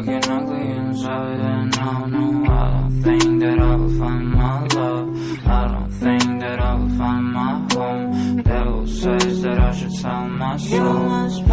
fucking ugly inside. And I don't know, I don't think that I will find my love. I don't think that I will find my home. Devil says that I should tell my soul.